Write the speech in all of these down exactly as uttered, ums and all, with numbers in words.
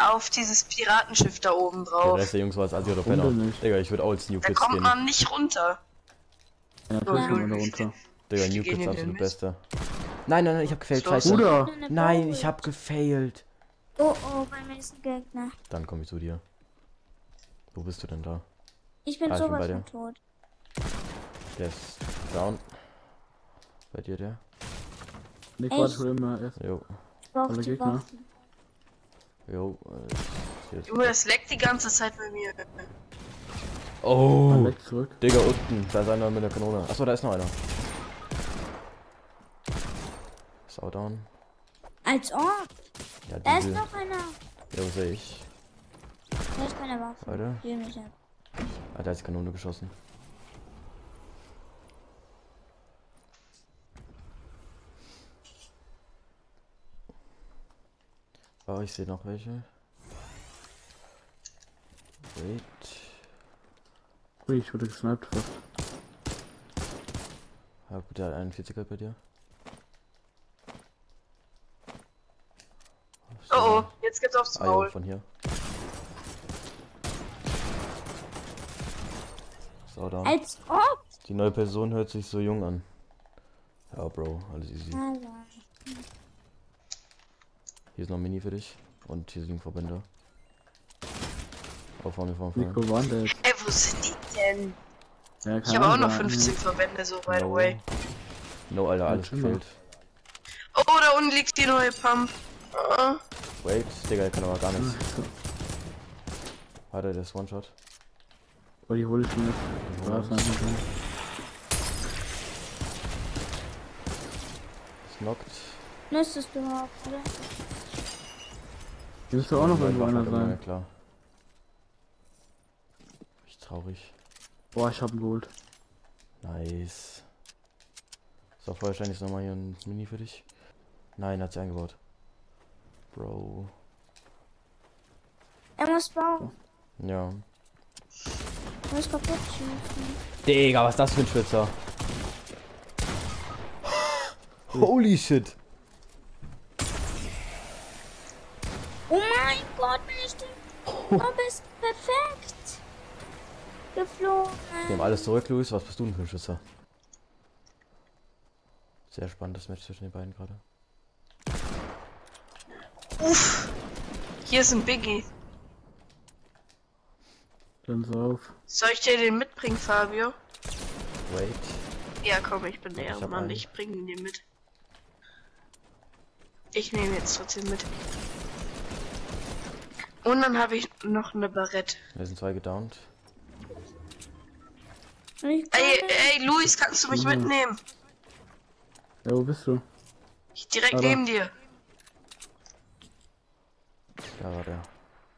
auf dieses Piratenschiff da oben Der drauf. Rest der Jungs war als Asi oder Penner. Digga, ich würde auch als New Da Kids kommt gehen. man nicht runter. Ja, natürlich Ja. kommt man da runter. Digga, Wie New gehen Kids die absolut denn mit? bester. Nein, nein, nein, ich hab gefailt. Was ist Scheiße. Bruder! Nein, ich hab gefailt. Oh oh, bei mir ist ein Gegner. Dann komm ich zu dir. Wo bist du denn da? Ich bin Ah, ich bin bei sowas dir. von tot. Der ist down. Bei dir der? Nick, Echt? warte, hol immer erst. Jo. Ich brauche Alle die Gegner. Waffen. Jo. Äh, hier ist- Junge, das leckt die ganze Zeit bei mir. oh. Mal weg zurück. Digga, unten. Da ist einer mit der Kanone. Achso, da ist noch einer. Ist auch down. Als Ort. Ja, Da ist diese. noch einer. Jo, sehe ich. Da ist keine Waffe. Warte. Hier mich ab. Ah, da ist die Kanone geschossen. Oh, ich sehe noch welche. Wait. Ui, ich wurde gesniped fast. Ja gut, der hat einundvierziger bei dir. Oh oh, jetzt geht's aufs Ah, ja, Maul. von hier. So, da. Als Ort. Die neue Person hört sich so jung an. Ja, Bro, alles easy. Also. Hier ist noch ein Mini für dich. Und hier liegen Verbände. Oh, vor mir, vor mir. Nico, wo waren der jetzt? Ey, wo sind die denn? Ja, Ich habe auch noch fünfzehn Verbände, so by the No. way. No, Alter, alles Ja, gefällt. Oh, da unten liegt die neue Pump. Ah. Wait, Digga, der kann aber gar nichts. Warte, der ist One-Shot. Oh, die hole ich mir jetzt. Ja. War's einfach drin. Ist knockt. Müsstest du auch, oder? Hier müsste auch noch irgendwo einer Ja, sein. klar. Richtig traurig. Boah, ich hab ihn geholt. Nice. So, vorher wahrscheinlich nochmal hier ein Mini für dich. Nein, hat sie eingebaut. Bro. Er muss bauen. Ja. Er muss kaputt schießen. Digga, was ist das für ein Schwitzer? Holy shit. Oh mein Gott, bin ich denn? Du bist perfekt. Geflogen. Wir haben alles zurück, Luis. Was bist du denn für ein Schützer? Sehr spannendes Match zwischen den beiden gerade. Uff. Hier ist ein Biggie. Dann so auf. Soll ich dir den mitbringen, Fabio? Wait. Ja, komm, ich bin Ich der hab Mann, einen. ich bringe ihn dir mit. Ich nehme jetzt trotzdem mit. Und dann habe ich noch eine Barrette. Wir sind zwei gedownt. Ich Ey, ey, Luis, kannst du mich Mhm. mitnehmen? Ja, wo bist du? Ich direkt Aber- neben dir. Da war der.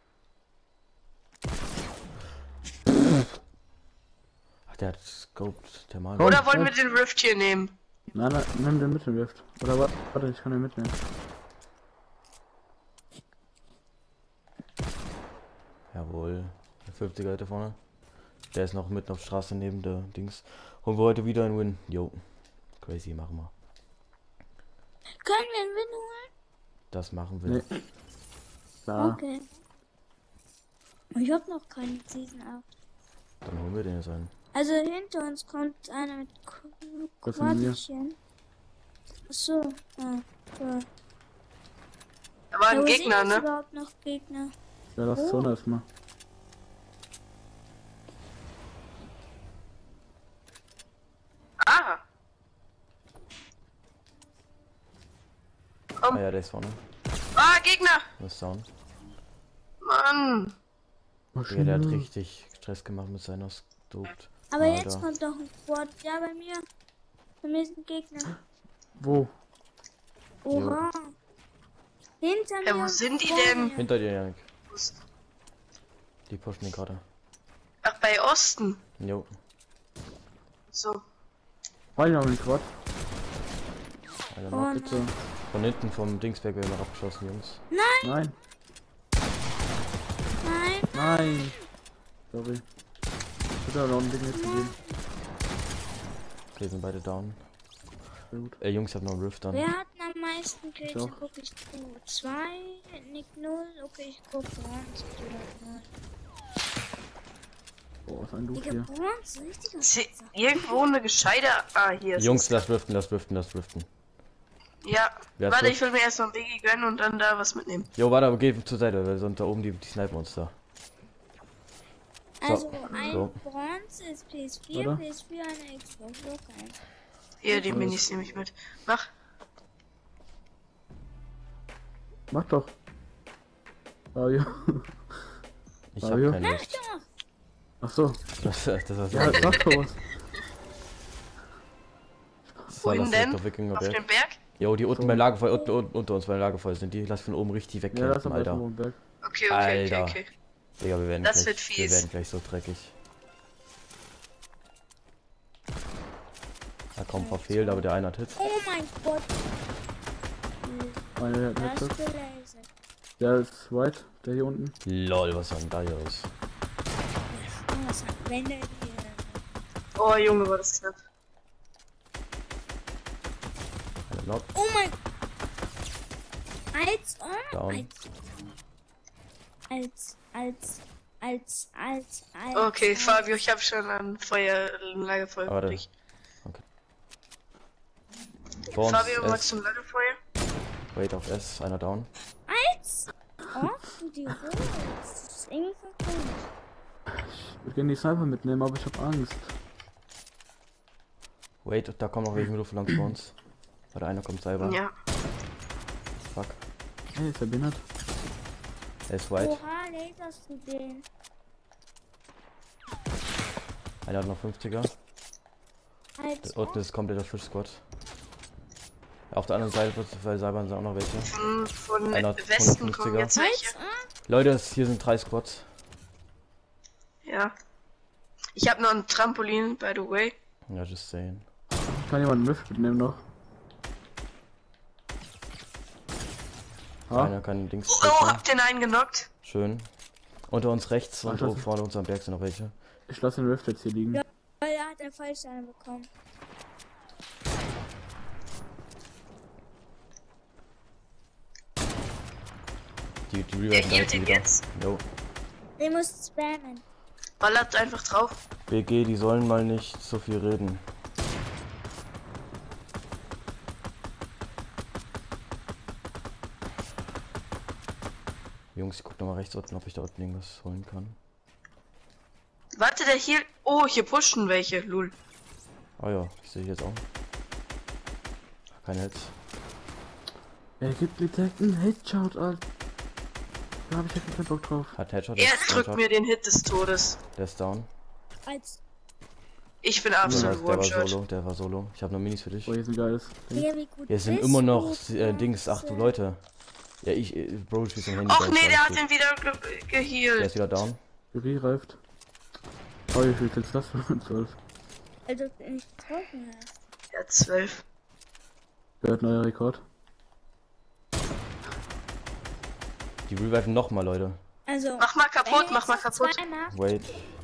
Ach, der hat scoped, der Mann. Oder wollen wir den Rift hier nehmen? Nein, nein, nimm den mit dem Lift. Oder wa- warte, ich kann den mitnehmen. Jawohl. Der fünfziger da vorne. Der ist noch mitten auf der Straße neben der Dings. Holen wir heute wieder einen Win. Jo. Crazy, machen wir. Können wir einen Win holen? Das machen wir. Nee. Da. Okay. Ich hab noch keinen Season acht. Dann holen wir den jetzt ein. Also hinter uns kommt einer mit Qu- Das sind wir. Quadchen. Achso, ah, da. Da war Ja, ein wo Gegner, sind jetzt ne? überhaupt noch Gegner? Ja, lass Oh. Zone erstmal. Ah. Ah ja, der ist vorne. Ah, Gegner! Das ist down. Mann. Ja, der hat richtig Stress gemacht mit seiner Stoked. Aber Alter. jetzt kommt doch ein Quad. Ja, bei mir. Bei mir ist ein Gegner. Wo? Oha. Hinter Ja, mir. wo sind die vor denn? mir. Hinter dir, Janik. Die pushen ihn gerade. Ach, bei Osten. Jo. So. War ich noch nicht Quad? Alter, Oh noch nein. Bitte. von hinten vom Dingsberg werden wir abgeschossen, Jungs. Nein. Nein. Nein. Sorry. Bitte noch ein Ding jetzt gegeben. Okay, sind beide down. Sehr gut. Ey, Jungs, ich hab noch einen Rift dann. Wir hatten am meisten Kills, Ich auch. dann gucke ich Q zwei, Nick null, okay, ich gucke Bronze null. Boah, ist ein Loot Digga, hier. Bronze, richtiger Ist hier Schatzer. irgendwo eine gescheite... Ah, hier ist Jungs, es. lass driften, lass driften, lass driften. Ja, Wer warte, hat's ich will mir erst noch einen Wegi gönnen und dann da was mitnehmen. Jo, warte, aber geh zur Seite, weil sonst da oben die, die Sniper-Monster. Also ein So. Bronze ist P S vier, Oder? P S vier eine Xbox, okay. Hier, die Minis nehme ich mit. Mach. Mach doch. Ah, ja. Ich Ah, hab ja. keine Mach Lust. doch! Ach so. Das, das war so. Ja, mach doch was. So, Wohin lass denn? doch Wikinger Auf Berg. den Berg? Jo, die unten So. beim Lagerfeuer, unten, unten, unter uns beim Lagerfeuer sind die. Lass von oben richtig Ja, das wegkämpfen, haben wir Alter. schon Berg. Okay, okay, Alter. okay, okay. Digga, wir werden Das gleich, wird fies. wir werden gleich so dreckig. Da kommt verfehlt, aber der eine hat Hit. Oh mein Gott! Meine Das Headset. ist gelasert. Der ist white, der hier unten. Lol, was war denn da hier los? Was hat wenn der hier... Oh, Junge, war das knapp. Einer Knock. Oh mein... Als ob... Down. Als... Als... Als... Als... Als... Okay, als, Fabio, ich habe schon ein Feuer, ein Lagerfeuer für Warte. dich. Vor uns Fabio, magst S. du ein Lagerfeuer? Wait auf S, einer down. Als... Oh, du die Rose. Das ist irgendwie komisch. Ich würde gerne die Sniper mitnehmen, aber ich habe Angst. Wait, da kommen noch welche mit Luft lang vor uns. Warte, einer kommt selber. Ja. Fuck. Hey, ist der behindert? Er ist white. Oha, laserst du den? Einer hat noch fünfziger. Als Unten ob... ist kompletter Fish Squad. Auf der anderen Seite bei Seibern sind auch noch welche. Von, von Einer hat Westen kommen hundertfünfziger. jetzt welche. Als ob... Leute, es- hier sind drei Squads. Ja. Ich habe noch ein Trampolin, by the way. Ja, just saying. Kann jemand einen Rift mitnehmen noch? Ha? Einer kann Dings Oh, oh, treffen. hab den einen genockt. Schön. Unter uns rechts und Ach, das oben ist- vorne uns am Berg sind noch welche. Ich lasse den Rift jetzt hier liegen. Ja. Weil er hat er falsch einen bekommen. Die, die Der reviven hielt gleich ihn wieder. jetzt. Jo. Den muss spammen. Ballert einfach drauf. B G, die sollen mal nicht so viel reden. Jungs, ich guck noch mal rechts unten, ob ich da unten irgendwas holen kann. Warte, der hier. Oh, hier pushen welche, lul. Oh ja, ich sehe jetzt auch. Keine Hits. Er gibt mir direkt einen Headshot, Alter. Da hab ich echt keinen Bock drauf. Hat Headshot. Er ist drückt One-Shot. mir den Hit des Todes. Der ist down. Als... Ich bin Ja, absolut der war One-Shot. solo, der war solo. Ich habe noch Minis für dich. Oh, hier ist ein geiles Ding. Ja, wie gut Hier sind bist immer noch du, äh, Dings, ach du Bronze? Leute. Ja, ich, äh, Bro, ich spiel am Handy. Och da ist nee, alles der hat gut. den wieder ge Der gehealt. ist wieder down. Jury reift. Oh, wie viel jetzt das für zwölf? Weil du nicht getroffen hast. Ja, zwölf. Wer hat neuer Rekord? Die reviven nochmal, Leute. Also... Mach mal wenn kaputt, er mach mal jetzt noch kaputt. zwei macht, Wait.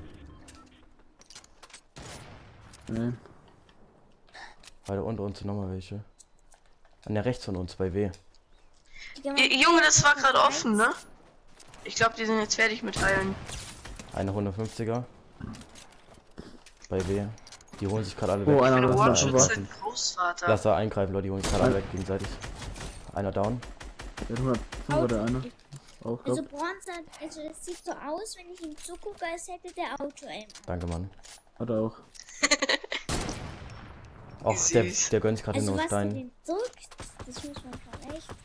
Nee. Weiter unter uns sind nochmal welche. An der rechts von uns, bei W. Digga, man J- Junge, das war kann gerade eins- offen, ne? Ich glaube, die sind jetzt fertig mit Heilen. Eine hundertfünfziger. Bei W. Die holen sich gerade alle Oh, weg. einer Eine das One-Shot. war One-Shot warten. sind Großvater. Lass da eingreifen, Leute, die holen sich gerade alle weg gegenseitig. Einer down. Der hat hundertfünf war der eine. Auch, glaub. Also Bronze, also es sieht so aus, wenn ich ihm zugucke, als hätte der Auto-Aim. Danke, Mann. Hat er auch. Och, der, süß. der gönnt sich gerade Also in den was du Stein. den drückst, das muss man schon echt.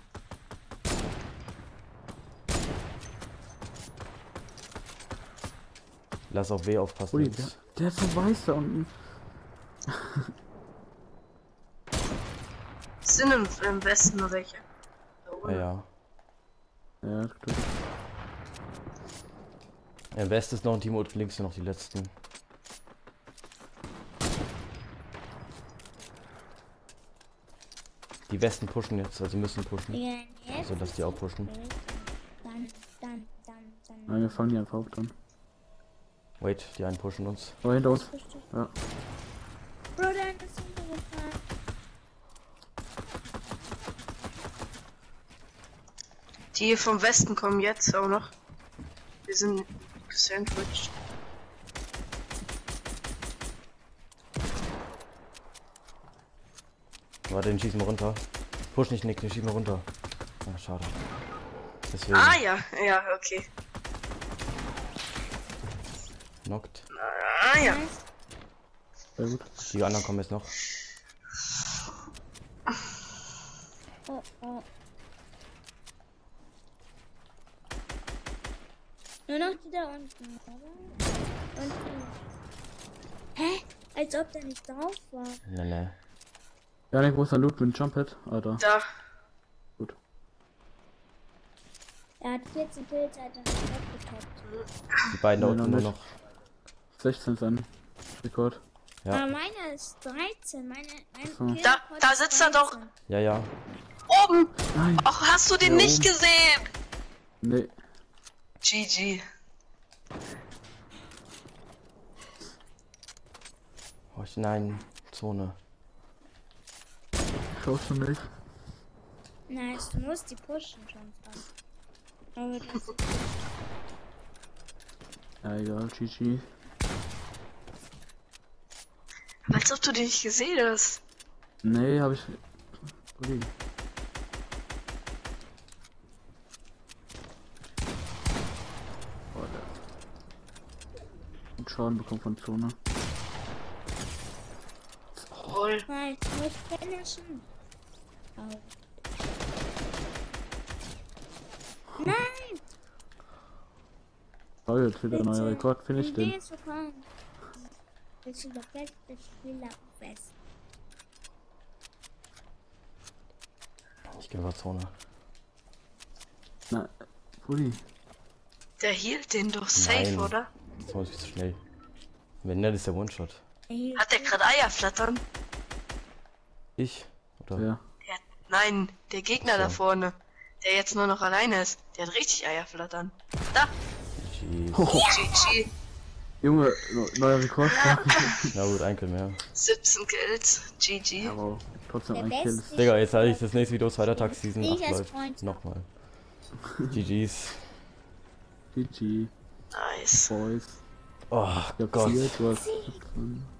Lass auf W aufpassen. Ui, Jungs. der, der ist so weiß da unten. Sind im, im Westen nur welche. Da Ja, oben. ja. Ja, gut. Im West ist noch ein Team und links sind noch die letzten. Die Westen pushen jetzt, also sie müssen pushen. Ja, jetzt Also dass die auch pushen. Dann, dann, dann, dann. Nein, wir fangen die einfach auf dann. Wait, die einen pushen uns. Oh, hinter uns. Ja. Bro, dann ist runtergefallen. Die vom Westen kommen jetzt auch noch. Wir sind gesandwiched. Warte, den schießen wir runter. Push nicht, Nick, den schießen wir runter. Ah, schade. Deswegen. Ah ja, ja, okay. Knockt. Ah ja. Sehr gut. Die anderen kommen jetzt noch. Oh, oh. Nur noch die da unten, oder? Und die. Hä? Als ob der nicht drauf war. Ne, ne. Janik, wo ist der Loot mit dem Jump-Pad? Ah, da. Da. Gut. Er hat vierzehn Pilze, hat er nicht abgetoppt. Die beiden da Nee, unten noch nur nicht. noch. sechzehn sein Rekord. Ja. Aber meiner ist dreizehn. Meine, mein So. Kill- Da- Rekord da ist sitzt er doch. dreizehn. Ja, ja. Oben! Nein. Ach, hast du den Ja, nicht oben. gesehen? Nee. G G. Oh, ich, nein. Zone. Schaust du nicht? Nice, du musst die pushen schon fast. Aber das ist Ja, egal, G G. Als ob du den nicht gesehen hast. Nee, hab ich. Ui. Oh, der. Und Schaden bekommen von Zone. Voll. Nein, du musst finishen. Oh. Nein! Oh, jetzt wieder ein neuer Rekord. Finish den. Idee zu kommen. Ich bin der beste Spieler am besten. Ich gehe über Zone. Na, Pulli. Der hielt den doch safe, Nein. oder? Das war viel zu schnell. Wenn nicht, ist der One-Shot. Hat der gerade Eier flattern? Ich? Oder? Ja. Ja, nein, der Gegner So. da vorne. Der jetzt nur noch alleine ist. Der hat richtig Eier flattern. Da! Jeez. G G. Junge, ne- neuer Rekord. Na gut, ein Kill mehr. siebzehn Kills. G G. Aber trotzdem Der ein Kill. beste Digga, jetzt hatte ich das nächste Video zweiter Tag Season Ich acht als läuft. Freund. Nochmal. G G's. G G, Nice. Boys. Oh Ich hab Gott. vier, du hast